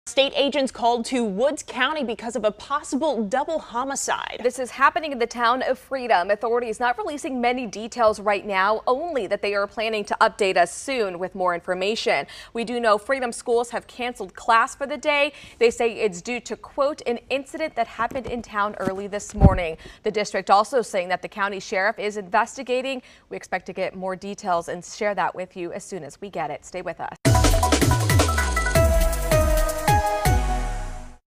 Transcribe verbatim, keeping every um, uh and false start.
State agents called to Woods County because of a possible double homicide. This is happening in the town of Freedom. Authorities not releasing many details right now, only that they are planning to update us soon with more information. We do know Freedom schools have canceled class for the day. They say it's due to, quote, an incident that happened in town early this morning. The district also saying that the county sheriff is investigating. We expect to get more details and share that with you as soon as we get it. Stay with us.